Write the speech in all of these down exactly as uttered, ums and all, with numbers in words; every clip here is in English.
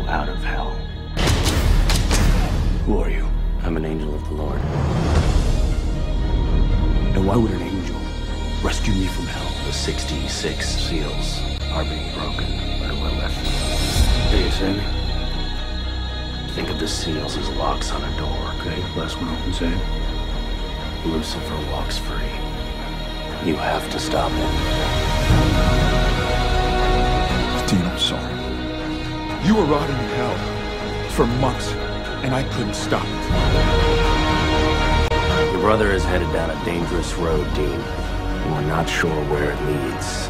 out of hell. Who are you? I'm an angel of the Lord. And why would an angel rescue me from hell? The sixty-six seals are being broken by Lilith. Hey, you say me? Think of the seals as locks on a door. Okay, last one opens, eh? Lucifer walks free. You have to stop him. Dean, I'm sorry. You were rotting in hell for months, and I couldn't stop it. Your brother is headed down a dangerous road, Dean. And we're not sure where it leads.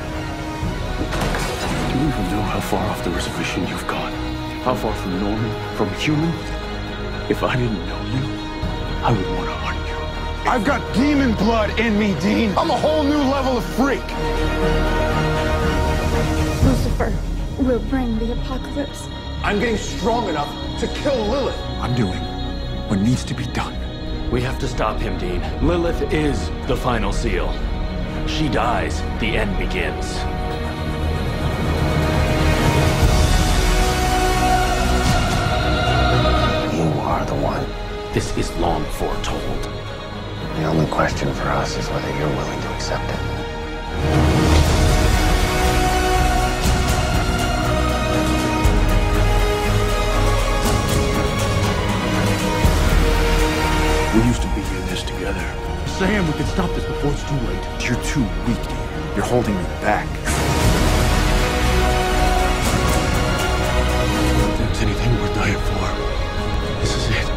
Do you even know how far off the reservation you've gone? How far from normal, from human? If I didn't know you, I would want to hunt you. I've got demon blood in me, Dean. I'm a whole new level of freak. Lucifer will bring the apocalypse. I'm getting strong enough to kill Lilith. I'm doing what needs to be done. We have to stop him, Dean. Lilith is the final seal. She dies, the end begins. You are the one. This is long foretold. The only question for us is whether you're willing to accept it. We used to be in this together. Sam, we can stop this before it's too late. You're too weak, Dean. You're holding me back. If there's anything we're dying for, this is it.